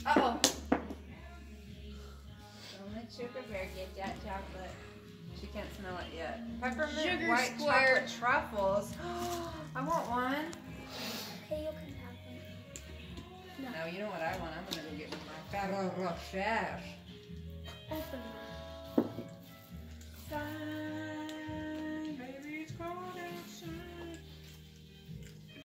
Uh-oh. Don't let Sugar Bear get that chocolate. She can't smell it yet. Peppermint Sugar white square. chocolate truffles. I want one. Okay, you can have one. No, you know what I want? I'm gonna go get my Ferrero Rocher. Open mine.